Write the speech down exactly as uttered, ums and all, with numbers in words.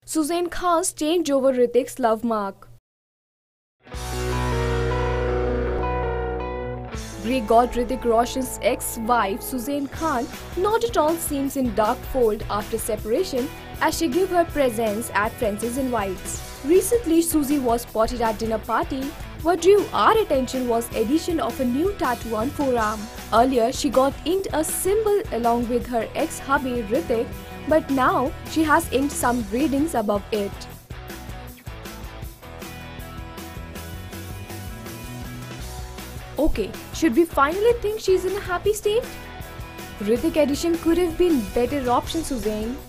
Suzanne Khan's change over Hrithik's love mark. Brie got Hrithik Roshan's ex-wife Suzanne Khan not at all seems in dark fold after separation as she gave her presence at Francis Invites. Recently, Suzy was spotted at dinner party. What drew our attention was addition of a new tattoo on forearm. Earlier, she got inked a symbol along with her ex-hubby Hrithik, but now she has inked some readings above it. Okay, should we finally think she's in a happy state? Hrithik addition could have been better option, Suzanne.